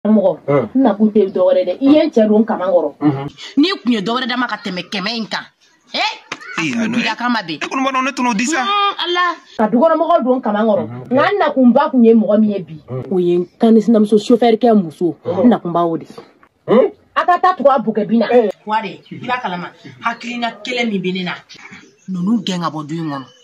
Na kun te dɔwɛrɛ dɛ I ye n cɛ don kaman kɔrɔ ni kun ye dɔwɛrɛ dama ka tɛmɛ 100 in kan bila kama be ne tunu disa Allah ka dukɔnɔmɔgɔw don kaman kɔrɔ nka n nakun ba kun ye mɔgɔ min ye bi o ye kan sinamuso chauffeur kɛ muso nakun ba o de a ka taa tugu a bukɛ bina wade I b'a kalama hakilina kelen min bɛ ne na nunu gɛn ka bɔ du in kɔnɔ